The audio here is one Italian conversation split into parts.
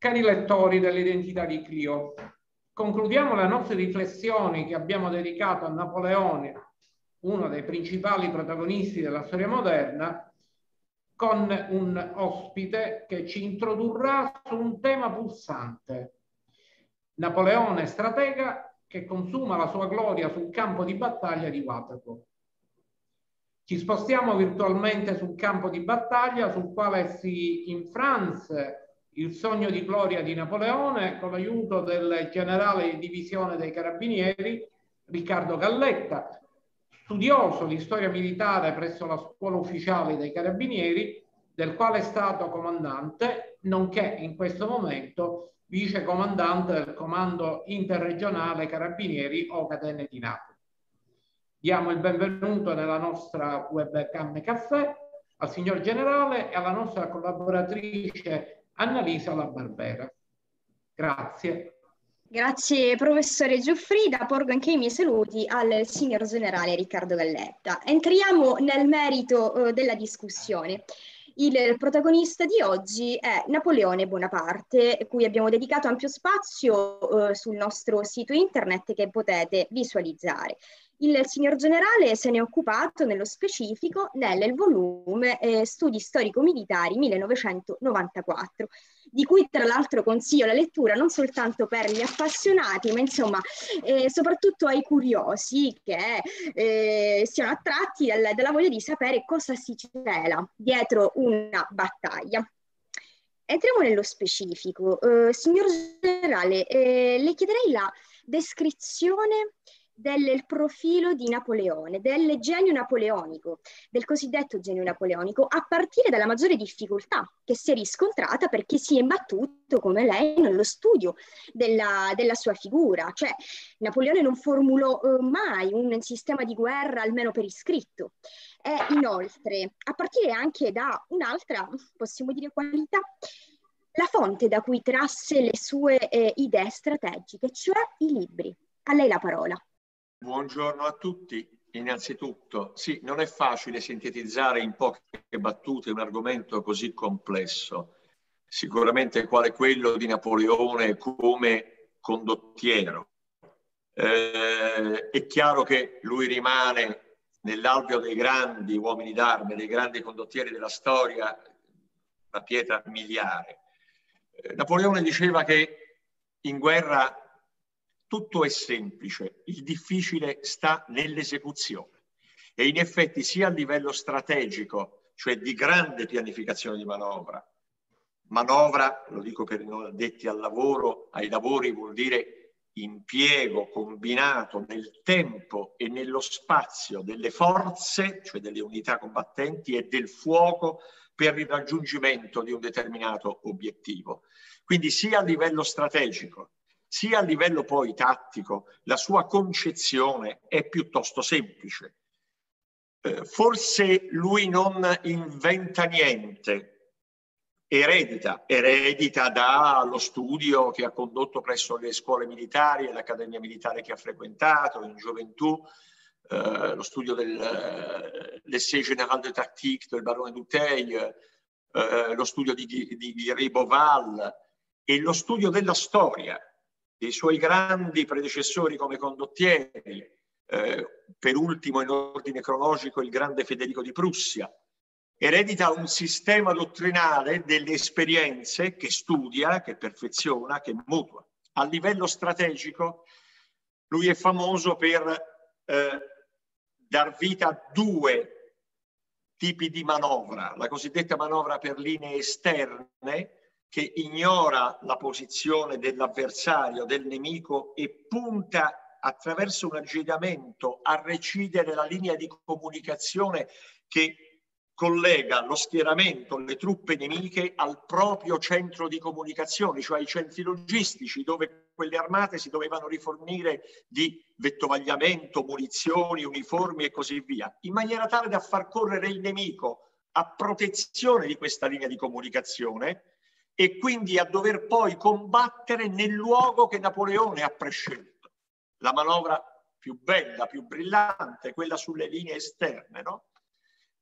Cari lettori dell'Identità di Clio, concludiamo le nostre riflessioni che abbiamo dedicato a Napoleone, uno dei principali protagonisti della storia moderna, con un ospite che ci introdurrà su un tema pulsante. Napoleone stratega che consuma la sua gloria sul campo di battaglia di Waterloo. Ci spostiamo virtualmente sul campo di battaglia sul quale si infranse il sogno di gloria di Napoleone con l'aiuto del generale di divisione dei carabinieri Riccardo Galletta, studioso di storia militare presso la scuola ufficiale dei carabinieri, del quale è stato comandante, nonché in questo momento vice comandante del comando interregionale carabinieri o Catene di Napoli. Diamo il benvenuto nella nostra webcam caffè al signor generale e alla nostra collaboratrice Annalisa La Barbera. Grazie. Grazie professore Giuffrida, porgo anche i miei saluti al signor generale Riccardo Galletta. Entriamo nel merito della discussione. Il protagonista di oggi è Napoleone Bonaparte, cui abbiamo dedicato ampio spazio sul nostro sito internet che potete visualizzare. Il signor generale se ne è occupato nello specifico nel volume Studi storico-militari 1994, di cui tra l'altro consiglio la lettura non soltanto per gli appassionati, ma insomma soprattutto ai curiosi che siano attratti dalla voglia di sapere cosa si cela dietro una battaglia. Entriamo nello specifico. Signor generale, le chiederei la descrizione del profilo di Napoleone, del genio napoleonico, del cosiddetto genio napoleonico, a partire dalla maggiore difficoltà che si è riscontrata perché si è imbattuto, come lei, nello studio della sua figura. Cioè, Napoleone non formulò mai un sistema di guerra, almeno per iscritto. E inoltre, a partire anche da un'altra, possiamo dire, qualità, la fonte da cui trasse le sue idee strategiche, cioè i libri. A lei la parola. Buongiorno a tutti. Innanzitutto, sì, non è facile sintetizzare in poche battute un argomento così complesso, sicuramente quale quello di Napoleone come condottiero. È chiaro che lui rimane nell'alveo dei grandi uomini d'arme, dei grandi condottieri della storia, la pietra miliare. Napoleone diceva che in guerra tutto è semplice, il difficile sta nell'esecuzione. E in effetti sia a livello strategico, cioè di grande pianificazione di manovra, lo dico per i non addetti al lavoro, ai lavori vuol dire impiego combinato nel tempo e nello spazio delle forze, cioè delle unità combattenti, e del fuoco per il raggiungimento di un determinato obiettivo. Quindi sia a livello strategico, sia a livello poi tattico, la sua concezione è piuttosto semplice. Forse lui non inventa niente, eredita dallo studio che ha condotto presso le scuole militari e l'accademia militare che ha frequentato in gioventù, lo studio dell'Essai général de tactique del barone Dutheil, lo studio di Riboval e lo studio della storia dei suoi grandi predecessori come condottieri, per ultimo in ordine cronologico il grande Federico di Prussia. Eredita un sistema dottrinale delle esperienze che studia, che perfeziona, che mutua. A livello strategico lui è famoso per dar vita a due tipi di manovra, la cosiddetta manovra per linee esterne, che ignora la posizione dell'avversario, del nemico, e punta attraverso un aggiramento a recidere la linea di comunicazione che collega lo schieramento, le truppe nemiche al proprio centro di comunicazione, cioè ai centri logistici dove quelle armate si dovevano rifornire di vettovagliamento, munizioni, uniformi e così via, in maniera tale da far correre il nemico a protezione di questa linea di comunicazione e quindi a dover poi combattere nel luogo che Napoleone ha prescelto. La manovra più bella, più brillante, quella sulle linee esterne, no?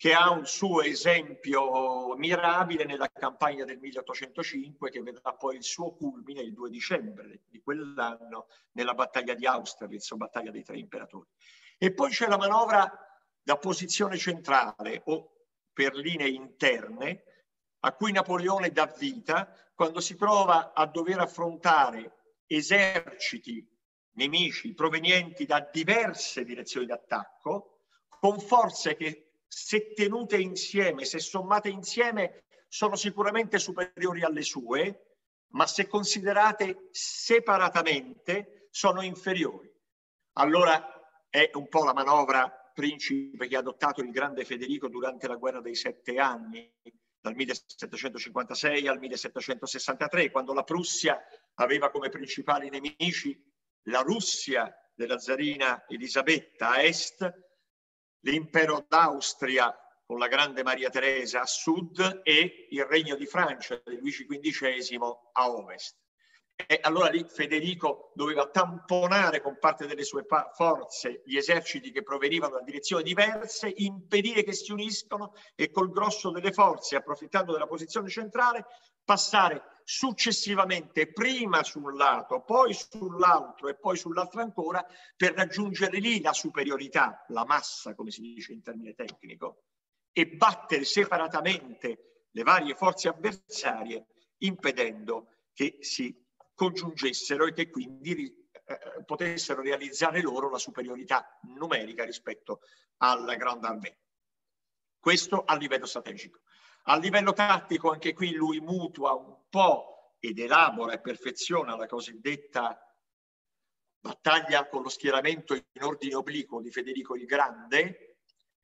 che ha un suo esempio mirabile nella campagna del 1805, che vedrà poi il suo culmine il 2 dicembre di quell'anno nella battaglia di Austerlitz, o battaglia dei tre imperatori. E poi c'è la manovra da posizione centrale o per linee interne, a cui Napoleone dà vita quando si trova a dover affrontare eserciti nemici provenienti da diverse direzioni d'attacco, con forze che, se tenute insieme, se sommate insieme, sono sicuramente superiori alle sue, ma se considerate separatamente sono inferiori. Allora è un po' la manovra principe che ha adottato il grande Federico durante la guerra dei 7 anni, dal 1756 al 1763, quando la Prussia aveva come principali nemici la Russia della zarina Elisabetta a est, l'impero d'Austria con la grande Maria Teresa a sud e il regno di Francia di Luigi XV a ovest. E allora lì Federico doveva tamponare con parte delle sue forze gli eserciti che provenivano da direzioni diverse, impedire che si uniscono e col grosso delle forze, approfittando della posizione centrale, passare successivamente prima sul lato, poi sull'altro e poi sull'altro ancora, per raggiungere lì la superiorità, la massa, come si dice in termine tecnico, e battere separatamente le varie forze avversarie, impedendo che si congiungessero e che quindi potessero realizzare loro la superiorità numerica rispetto alla Grande Armée. Questo a livello strategico. A livello tattico anche qui lui mutua un po' ed elabora e perfeziona la cosiddetta battaglia con lo schieramento in ordine obliquo di Federico il Grande,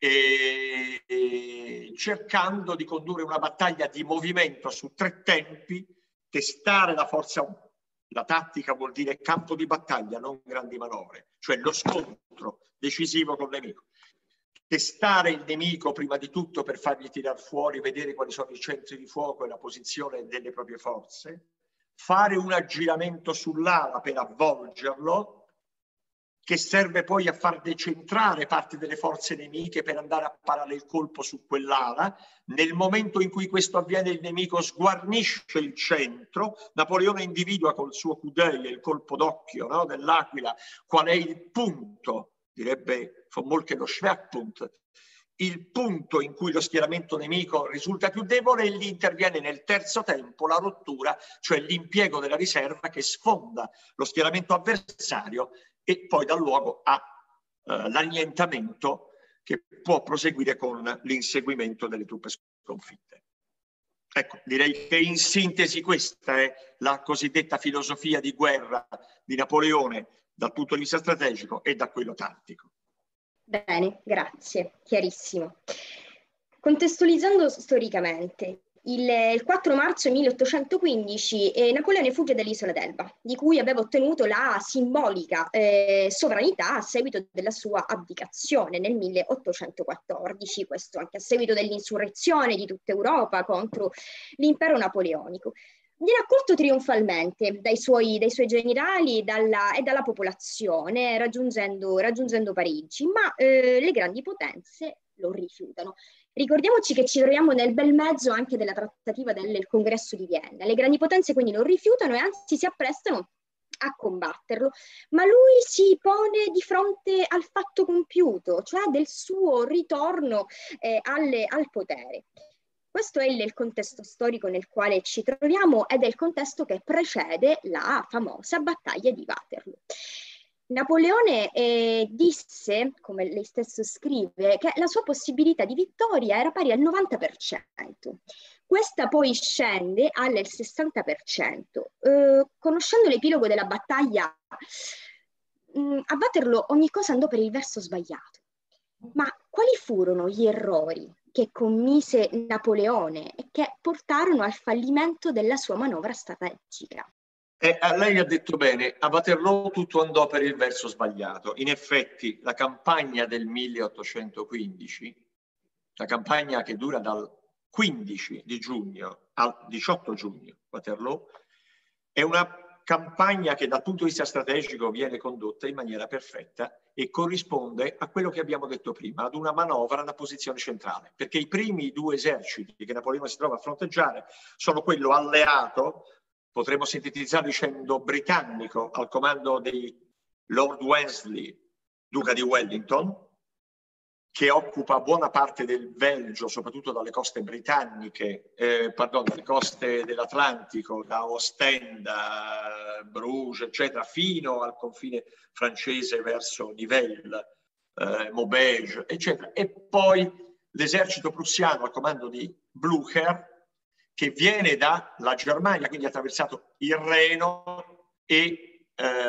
e cercando di condurre una battaglia di movimento su 3 tempi, testare la forza. La tattica vuol dire campo di battaglia, non grandi manovre, cioè lo scontro decisivo col nemico. Testare il nemico prima di tutto per fargli tirar fuori, vedere quali sono i centri di fuoco e la posizione delle proprie forze, fare un aggiramento sull'ala per avvolgerlo, che serve poi a far decentrare parte delle forze nemiche per andare a parare il colpo su quell'ala. Nel momento in cui questo avviene, il nemico sguarnisce il centro. Napoleone individua col suo coup d'œil, il colpo d'occhio, no, dell'aquila, qual è il punto, direbbe von Moltke lo Schwerpunkt, il punto in cui lo schieramento nemico risulta più debole, e lì interviene nel terzo tempo la rottura, cioè l'impiego della riserva che sfonda lo schieramento avversario e poi dà luogo all'annientamento che può proseguire con l'inseguimento delle truppe sconfitte. Ecco, direi che in sintesi questa è la cosiddetta filosofia di guerra di Napoleone dal punto di vista strategico e da quello tattico. Bene, grazie, chiarissimo. Contestualizzando storicamente, il 4 marzo 1815 Napoleone fugge dall'isola d'Elba, di cui aveva ottenuto la simbolica sovranità a seguito della sua abdicazione nel 1814, questo anche a seguito dell'insurrezione di tutta Europa contro l'impero napoleonico. Viene accolto trionfalmente dai suoi generali e dalla popolazione, raggiungendo Parigi, ma le grandi potenze lo rifiutano. Ricordiamoci che ci troviamo nel bel mezzo anche della trattativa del Congresso di Vienna. Le grandi potenze quindi lo rifiutano e anzi si apprestano a combatterlo, ma lui si pone di fronte al fatto compiuto, cioè del suo ritorno al potere. Questo è il contesto storico nel quale ci troviamo ed è il contesto che precede la famosa battaglia di Waterloo. Napoleone disse, come lei stesso scrive, che la sua possibilità di vittoria era pari al 90%. Questa poi scende al 60%. Conoscendo l'epilogo della battaglia, a Waterloo ogni cosa andò per il verso sbagliato. Ma quali furono gli errori che commise Napoleone e che portarono al fallimento della sua manovra strategica? Lei ha detto bene, a Waterloo tutto andò per il verso sbagliato. In effetti la campagna del 1815, la campagna che dura dal 15 di giugno al 18 giugno, Waterloo, è una campagna che dal punto di vista strategico viene condotta in maniera perfetta e corrisponde a quello che abbiamo detto prima, ad una manovra da posizione centrale, perché i primi due eserciti che Napoleone si trova a fronteggiare sono quello alleato, potremmo sintetizzare dicendo britannico, al comando di Lord Wellesley, duca di Wellington, che occupa buona parte del Belgio, soprattutto dalle coste britanniche, dalle coste dell'Atlantico, da Ostende, Bruges, eccetera, fino al confine francese verso Nivelles, Maubeuge, eccetera. E poi l'esercito prussiano al comando di Blücher, che viene dalla Germania, quindi ha attraversato il Reno e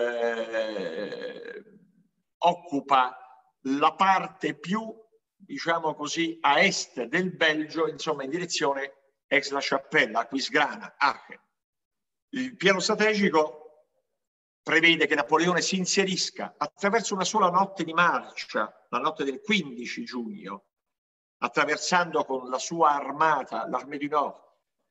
occupa la parte più, diciamo così, a est del Belgio, insomma in direzione Aix-la-Chapelle, Aquisgrana, Aachen. Il piano strategico prevede che Napoleone si inserisca attraverso una sola notte di marcia, la notte del 15 giugno, attraversando con la sua armata, l'Armée du Nord,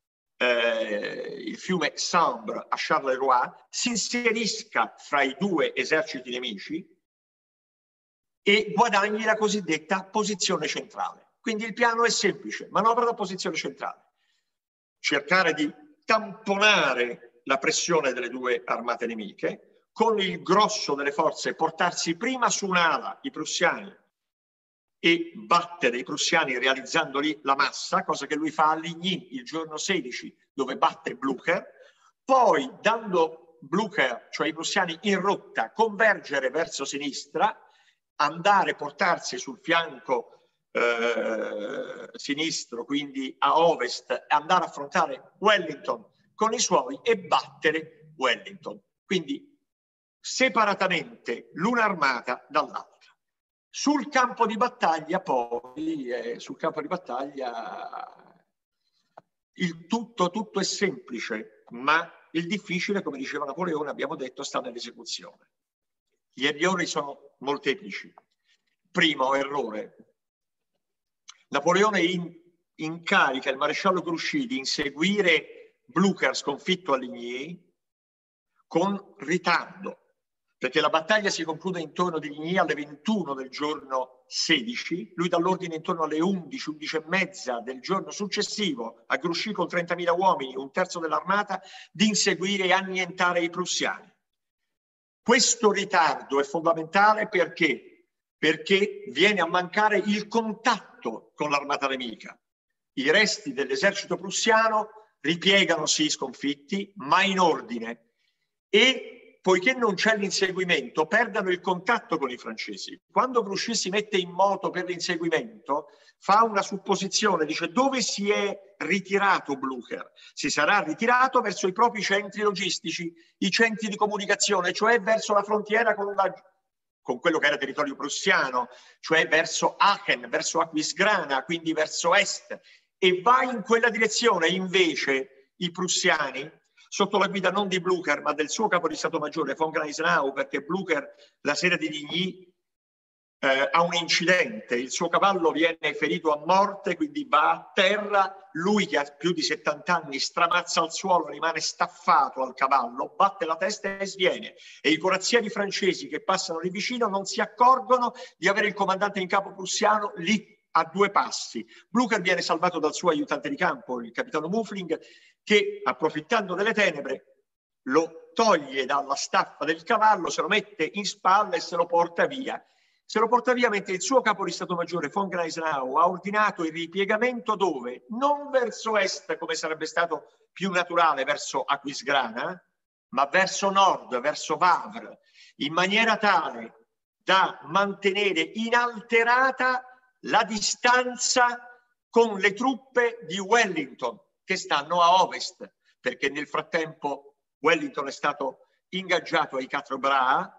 il fiume Sambre a Charleroi, si inserisca fra i due eserciti nemici e guadagni la cosiddetta posizione centrale. Quindi il piano è semplice, manovra da posizione centrale. Cercare di tamponare la pressione delle due armate nemiche, con il grosso delle forze portarsi prima su un'ala i prussiani e battere i prussiani realizzando lì la massa, cosa che lui fa a Ligny il giorno 16, dove batte Blücher, poi dando Blücher, cioè i prussiani in rotta, convergere verso sinistra, andare, portarsi sul fianco sinistro, quindi a ovest, andare a affrontare Wellington con i suoi e battere Wellington. Quindi separatamente l'una armata dall'altra. Sul campo di battaglia poi, tutto è semplice, ma il difficile, come diceva Napoleone, abbiamo detto, sta nell'esecuzione. Gli errori sono molteplici. Primo errore: Napoleone incarica il maresciallo Grouchy di inseguire Blücher sconfitto a Ligny con ritardo, perché la battaglia si conclude intorno di Ligny alle 21 del giorno 16, lui dà l'ordine intorno alle 11, 11 e mezza del giorno successivo a Grouchy con 30.000 uomini, un terzo dell'armata, di inseguire e annientare i prussiani. Questo ritardo è fondamentale perché viene a mancare il contatto con l'armata nemica. I resti dell'esercito prussiano ripieganosi sconfitti, ma in ordine, e poiché non c'è l'inseguimento, perdono il contatto con i francesi. Quando Grouchy si mette in moto per l'inseguimento, fa una supposizione, dice: dove si è ritirato Blücher? Si sarà ritirato verso i propri centri logistici, i centri di comunicazione, cioè verso la frontiera con quello che era territorio prussiano, cioè verso Aachen, verso Aquisgrana, quindi verso est, e va in quella direzione. Invece i prussiani, sotto la guida non di Blücher ma del suo capo di Stato Maggiore von Gneisenau, perché Blücher la sera di Ligny ha un incidente, il suo cavallo viene ferito a morte, quindi va a terra, lui che ha più di 70 anni stramazza al suolo, rimane staffato al cavallo, batte la testa e sviene, e i corazzieri francesi che passano lì vicino non si accorgono di avere il comandante in capo prussiano lì a 2 passi. Blücher viene salvato dal suo aiutante di campo, il capitano Muffling, che approfittando delle tenebre lo toglie dalla staffa del cavallo, se lo mette in spalla e se lo porta via. Se lo porta via mentre il suo capo di Stato Maggiore von Gneisenau ha ordinato il ripiegamento dove? Non verso est, come sarebbe stato più naturale, verso Aquisgrana, ma verso nord, verso Wavre, in maniera tale da mantenere inalterata la distanza con le truppe di Wellington che stanno a ovest, perché nel frattempo Wellington è stato ingaggiato ai Quatre Bras,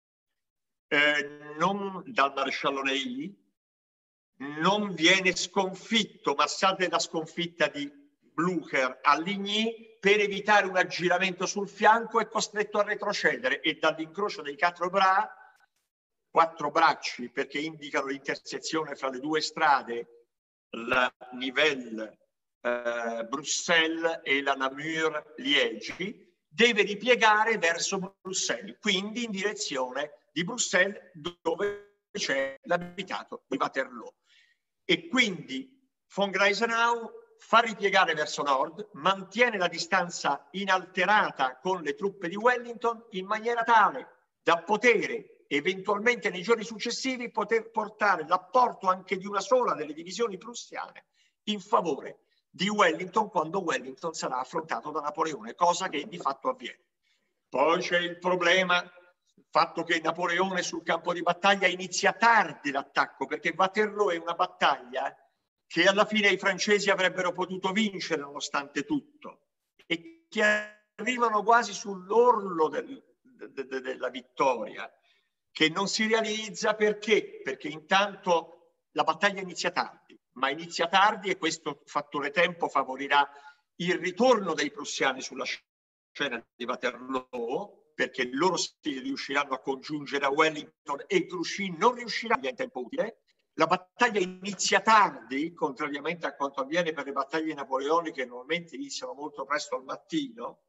non dal maresciallo Ney, non viene sconfitto, ma salta la sconfitta di Blücher a Ligny, per evitare un aggiramento sul fianco è costretto a retrocedere, e dall'incrocio dei Quatre Bras, 4 bracci perché indicano l'intersezione fra le 2 strade, la Nivelles Bruxelles e la Namur Liegi, deve ripiegare verso Bruxelles, quindi in direzione di Bruxelles, dove c'è l'abitato di Waterloo. E quindi von Gneisenau fa ripiegare verso nord, mantiene la distanza inalterata con le truppe di Wellington in maniera tale da poter eventualmente nei giorni successivi poter portare l'apporto anche di una sola delle divisioni prussiane in favore di Wellington quando Wellington sarà affrontato da Napoleone, cosa che di fatto avviene. Poi c'è il problema, il fatto che Napoleone sul campo di battaglia inizia tardi l'attacco, perché Waterloo è una battaglia che alla fine i francesi avrebbero potuto vincere nonostante tutto e che arrivano quasi sull'orlo della vittoria, che non si realizza perché? Perché intanto la battaglia inizia tardi, ma inizia tardi e questo fattore tempo favorirà il ritorno dei prussiani sulla scena di Waterloo, perché loro si riusciranno a congiungere a Wellington e Grouchy non riuscirà in tempo utile. La battaglia inizia tardi, contrariamente a quanto avviene per le battaglie napoleoniche che normalmente iniziano molto presto al mattino,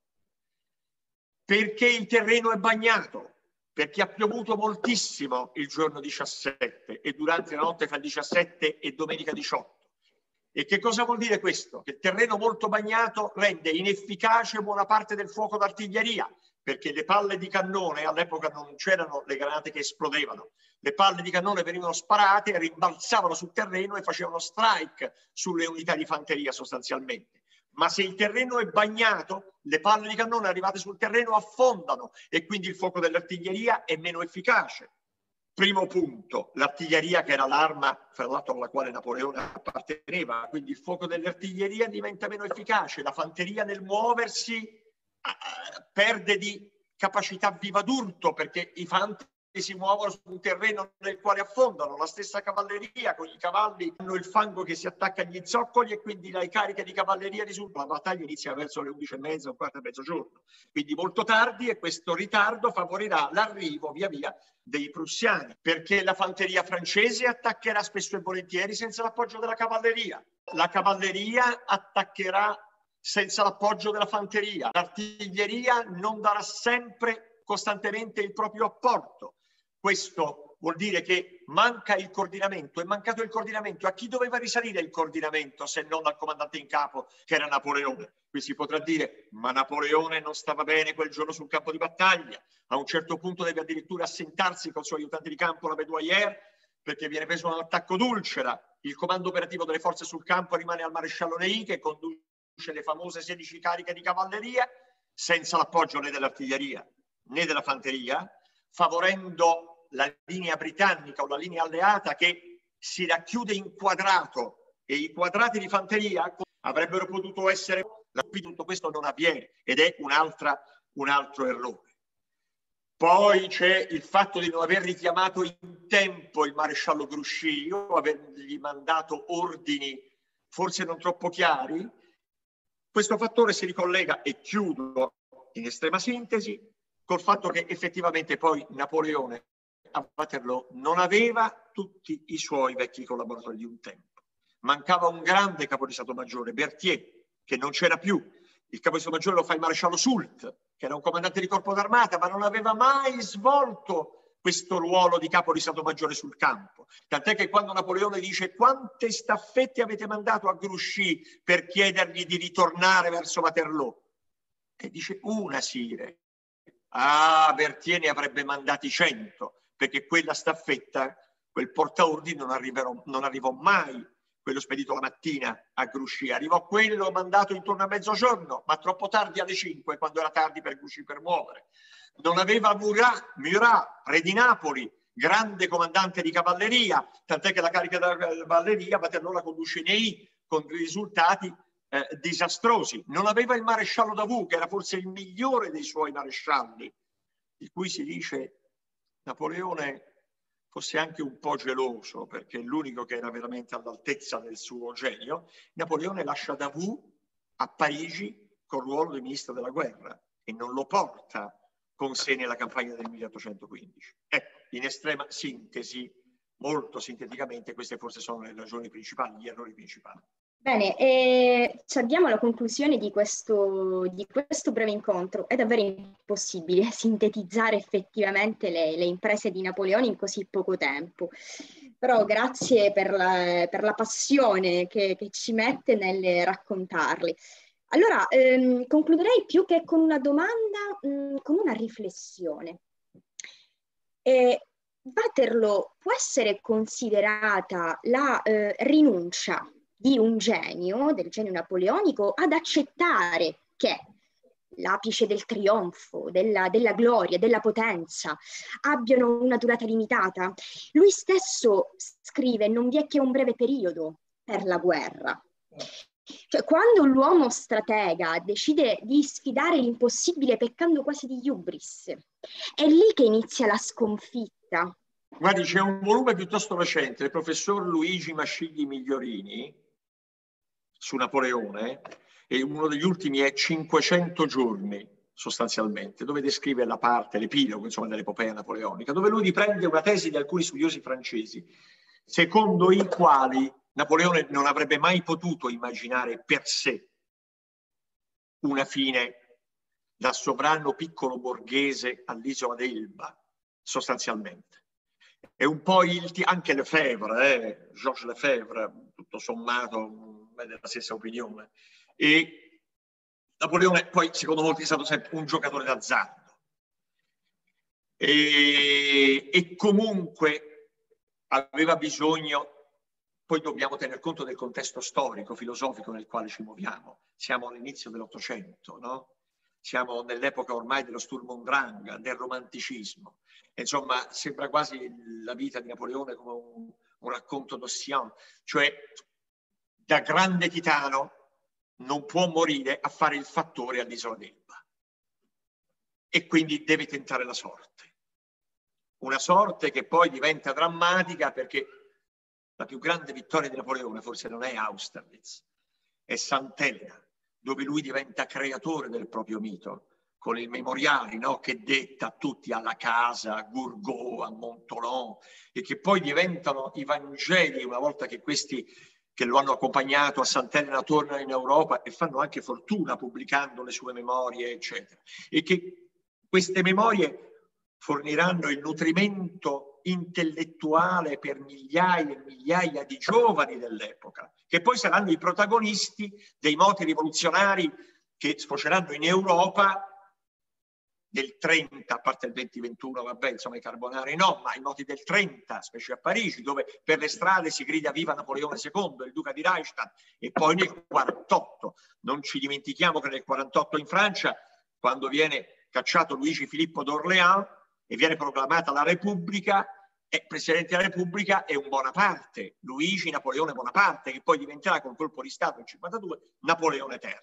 perché il terreno è bagnato, perché ha piovuto moltissimo il giorno 17 e durante la notte fra il 17 e domenica 18. E che cosa vuol dire questo? Che il terreno molto bagnato rende inefficace buona parte del fuoco d'artiglieria, perché le palle di cannone, all'epoca non c'erano le granate che esplodevano, le palle di cannone venivano sparate, rimbalzavano sul terreno e facevano strike sulle unità di fanteria sostanzialmente. Ma se il terreno è bagnato, le palle di cannone arrivate sul terreno affondano e quindi il fuoco dell'artiglieria è meno efficace. Primo punto, l'artiglieria che era l'arma fra l'altro alla quale Napoleone apparteneva, quindi il fuoco dell'artiglieria diventa meno efficace, la fanteria nel muoversi perde di capacità viva d'urto perché i fanti si muovono su un terreno nel quale affondano. La stessa cavalleria con i cavalli hanno il fango che si attacca agli zoccoli e quindi le cariche di cavalleria risultano. La battaglia inizia verso le 11:30, un quarto e mezzogiorno, quindi molto tardi, e questo ritardo favorirà l'arrivo via via dei prussiani, perché la fanteria francese attaccherà spesso e volentieri senza l'appoggio della cavalleria. La cavalleria attaccherà senza l'appoggio della fanteria. L'artiglieria non darà sempre costantemente il proprio apporto. Questo vuol dire che manca il coordinamento. È mancato il coordinamento. A chi doveva risalire il coordinamento se non al comandante in capo, che era Napoleone? Qui si potrà dire, ma Napoleone non stava bene quel giorno sul campo di battaglia. A un certo punto deve addirittura assentarsi col suo aiutante di campo, la Bedouaillère, perché viene preso un attacco d'ulcera. Il comando operativo delle forze sul campo rimane al maresciallo Ney, che conduce le famose 16 cariche di cavalleria, senza l'appoggio né dell'artiglieria né della fanteria, favorendo la linea britannica o la linea alleata che si racchiude in quadrato, e i quadrati di fanteria avrebbero potuto essere. Tutto questo non avviene ed è un altro errore. Poi c'è il fatto di non aver richiamato in tempo il maresciallo Grouchy o avergli mandato ordini forse non troppo chiari. Questo fattore si ricollega, e chiudo in estrema sintesi, col fatto che effettivamente poi Napoleone a Waterloo non aveva tutti i suoi vecchi collaboratori di un tempo. Mancava un grande capo di Stato Maggiore, Berthier, che non c'era più. Il capo di Stato Maggiore lo fa il maresciallo Soult, che era un comandante di corpo d'armata, ma non aveva mai svolto questo ruolo di capo di Stato Maggiore sul campo. Tant'è che quando Napoleone dice quante staffette avete mandato a Grouchy per chiedergli di ritornare verso Waterloo, e dice una, sire. Ah, Berthier ne avrebbe mandati 100, perché quella staffetta, quel portaordini non arrivò mai, quello spedito la mattina a Grouchy. Arrivò quello mandato intorno a mezzogiorno, ma troppo tardi alle 5, quando era tardi per Grouchy per muovere. Non aveva Murat, re di Napoli, grande comandante di cavalleria, tant'è che la carica della cavalleria Waterloo la conduce Ney con risultati disastrosi. Non aveva il maresciallo Davout, che era forse il migliore dei suoi marescialli, di cui si dice Napoleone fosse anche un po' geloso, perché è l'unico che era veramente all'altezza del suo genio. Napoleone lascia Davout a Parigi col ruolo di ministro della guerra e non lo porta con sé nella campagna del 1815. Ecco, in estrema sintesi, molto sinteticamente, queste forse sono le ragioni principali, gli errori principali. Bene, ci avviamo alla conclusione di questo breve incontro. È davvero impossibile sintetizzare effettivamente le imprese di Napoleone in così poco tempo. Però grazie per la passione che ci mette nel raccontarli. Allora, concluderei più che con una domanda, con una riflessione. Waterloo può essere considerata la rinuncia di un genio, del genio napoleonico, ad accettare che l'apice del trionfo, della gloria, della potenza abbiano una durata limitata. Lui stesso scrive: non vi è che un breve periodo per la guerra. Cioè, quando l'uomo stratega decide di sfidare l'impossibile peccando quasi di hubris, è lì che inizia la sconfitta. Guardi, c'è un volume piuttosto recente del professor Luigi Mascigli Migliorini su Napoleone, e uno degli ultimi è 500 giorni, sostanzialmente, dove descrive la parte, l'epilogo, insomma, dell'epopea napoleonica, dove lui riprende una tesi di alcuni studiosi francesi, secondo i quali Napoleone non avrebbe mai potuto immaginare per sé una fine da sovrano piccolo borghese all'isola d'Elba, sostanzialmente. È un po' anche Lefebvre, Georges Lefebvre, tutto sommato, è della stessa opinione. E Napoleone poi, secondo molti, è stato sempre un giocatore d'azzardo. E comunque aveva bisogno, poi dobbiamo tener conto del contesto storico, filosofico nel quale ci muoviamo. Siamo all'inizio dell'Ottocento, no? Siamo nell'epoca ormai dello Sturm und Drang, del romanticismo. Insomma, sembra quasi la vita di Napoleone come un racconto d'Ossian, cioè da grande titano non può morire a fare il fattore all'isola d'Elba. E quindi deve tentare la sorte. Una sorte che poi diventa drammatica, perché la più grande vittoria di Napoleone forse non è Austerlitz, è Sant'Elena, dove lui diventa creatore del proprio mito, con i memoriali, no? Che detta a tutti, alla Casa, a Gourgaud, a Montholon, e che poi diventano i Vangeli una volta che questi che lo hanno accompagnato a Sant'Elena tornano in Europa e fanno anche fortuna pubblicando le sue memorie, eccetera. E che queste memorie forniranno il nutrimento intellettuale per migliaia e migliaia di giovani dell'epoca, che poi saranno i protagonisti dei moti rivoluzionari che sfoceranno in Europa del 30, a parte il 2021, vabbè, insomma i carbonari no, ma i moti del 30, specie a Parigi, dove per le strade si grida viva Napoleone II, il duca di Reichstadt, e poi nel 48. Non ci dimentichiamo che nel 48 in Francia, quando viene cacciato Luigi Filippo d'Orléans e viene proclamata la Repubblica, Presidente della Repubblica è un Bonaparte, Luigi Napoleone Bonaparte, che poi diventerà col colpo di Stato nel 52 Napoleone III.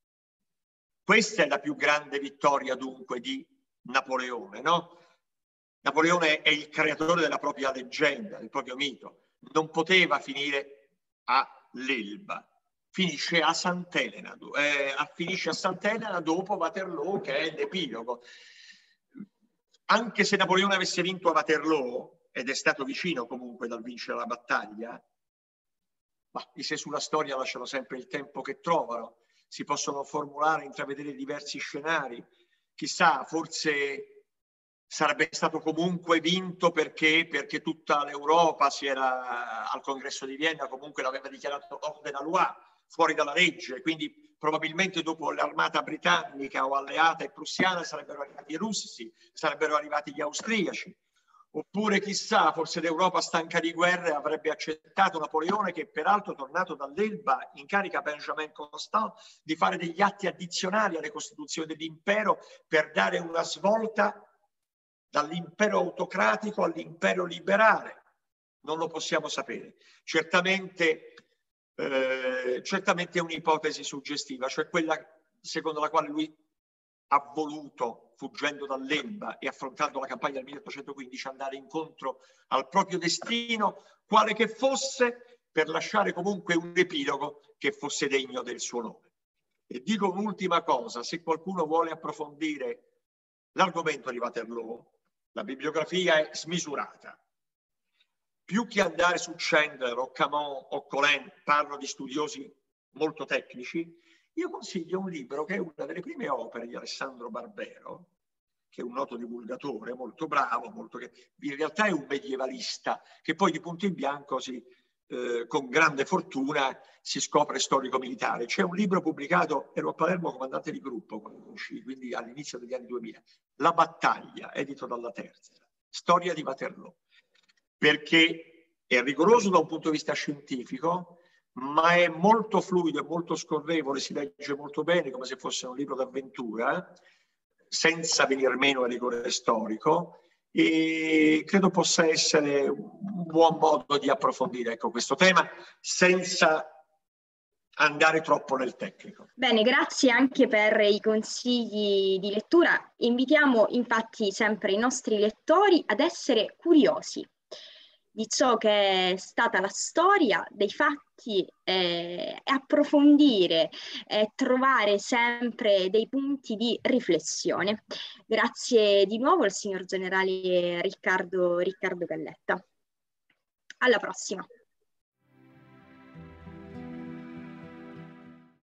Questa è la più grande vittoria dunque di Napoleone, no? Napoleone è il creatore della propria leggenda, del proprio mito. Non poteva finire all'Elba, finisce a Sant'Elena, finisce a Sant'Elena dopo Waterloo, che è l'epilogo. Anche se Napoleone avesse vinto a Waterloo, ed è stato vicino comunque dal vincere la battaglia, ma i sé sulla storia lasciano sempre il tempo che trovano. Si possono formulare, intravedere diversi scenari. Chissà, forse sarebbe stato comunque vinto perché tutta l'Europa si era, al congresso di Vienna, comunque l'aveva dichiarato hors de la loi, fuori dalla legge, quindi probabilmente dopo l'armata britannica o alleata e prussiana sarebbero arrivati i russi, sarebbero arrivati gli austriaci. Oppure chissà, forse l'Europa stanca di guerre avrebbe accettato Napoleone, che peraltro tornato dall'Elba incarica Benjamin Constant di fare degli atti addizionali alle costituzioni dell'impero per dare una svolta dall'impero autocratico all'impero liberale. Non lo possiamo sapere. Certamente è un'ipotesi suggestiva, cioè quella secondo la quale lui ha voluto, fuggendo dall'Elba e affrontando la campagna del 1815, andare incontro al proprio destino, quale che fosse, per lasciare comunque un epilogo che fosse degno del suo nome. E dico un'ultima cosa: se qualcuno vuole approfondire l'argomento di Waterloo, la bibliografia è smisurata. Più che andare su Chandler o Camon o Colin, parlo di studiosi molto tecnici, io consiglio un libro che è una delle prime opere di Alessandro Barbero, che è un noto divulgatore, molto bravo, in realtà è un medievalista, che poi di punto in bianco con grande fortuna si scopre storico-militare. C'è un libro pubblicato, ero a Palermo comandante di gruppo quando uscì, quindi all'inizio degli anni 2000, La battaglia, edito dalla Terza, storia di Waterloo, perché è rigoroso da un punto di vista scientifico, ma è molto fluido, è molto scorrevole, si legge molto bene, come se fosse un libro d'avventura, senza venir meno al rigore storico, e credo possa essere un buon modo di approfondire, ecco, questo tema senza andare troppo nel tecnico. Bene, grazie anche per i consigli di lettura. Invitiamo infatti sempre i nostri lettori ad essere curiosi di ciò che è stata la storia, dei fatti, approfondire e trovare sempre dei punti di riflessione. Grazie di nuovo al signor generale Riccardo Galletta. Alla prossima.